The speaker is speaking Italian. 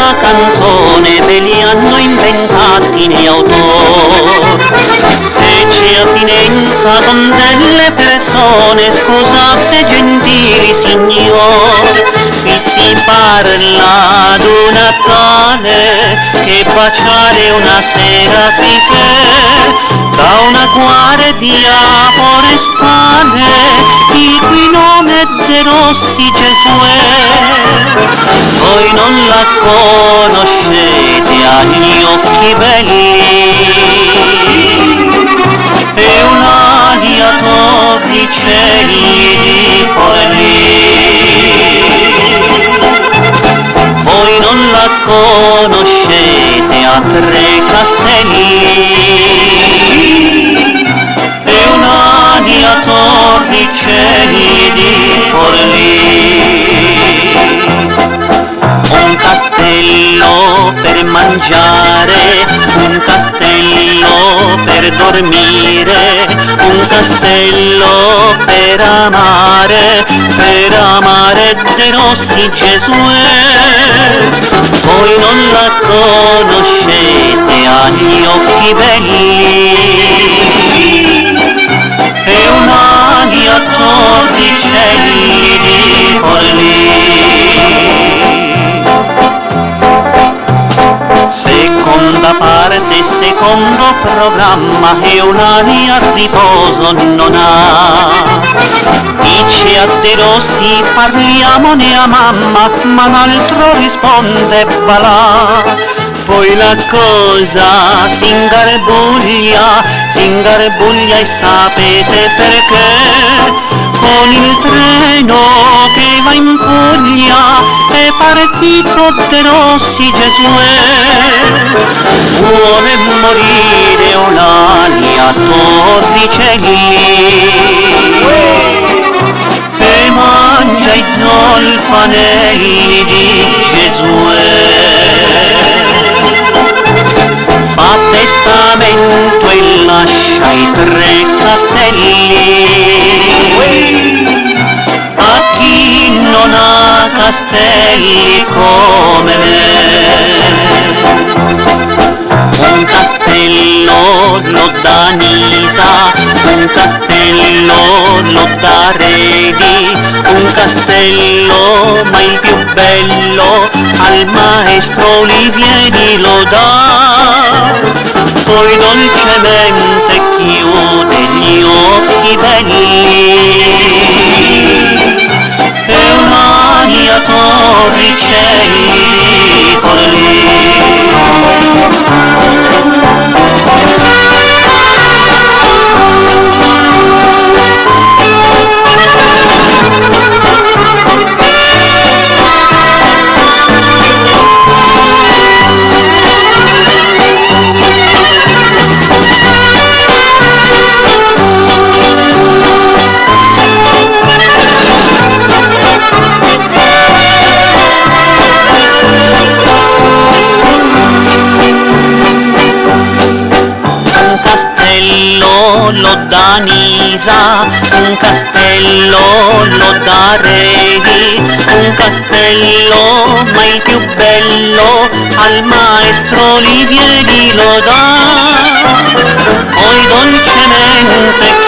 una canzone ve li hanno inventati gli autori. Se c'è attinenza con delle persone, scusate gentili signori, qui si parla d'una tale che baciare una sera si fa da una guardia forestale, il cui nome è De Rossi Gesuè. Voi non la conoscete agli occhi belli, è un'alia Torricelli di Forlì. Voi non la conoscete a Tre Castelli, è un'alia Torricelli di Forlì. Un castello per mangiare, un castello per dormire, un castello per amare De Rossi Gesuè. Voi non la conoscete agli occhi belli, è un'alia Torricelli di Forlì. Seconda parte, secondo programma, è un'alia a riposo non ha. Dice a De Rossi parliamone a mamma, ma un altro risponde balà. Poi la cosa si ingarbuglia e sapete perché? Con il treno che va in Puglia è partito De Rossi Gesuè. Vuole morire un'alia Torricelli e mangia i zolfanelli di Gesuè. Fa testamento e lascia i Tre Castelli a chi non ha castelli come me. Un castello lo dà Nisa, un castello lo dà Redi, un castello ma il più bello al maestro Olivieri lo dà. Poi dolcemente chiude gli occhi belli, è un'alia Torricelli di Forlì. Lo dà Nisa, un castello lo dà Redi, un castello ma il più bello al maestro Olivieri lo dà. Poi dolcemente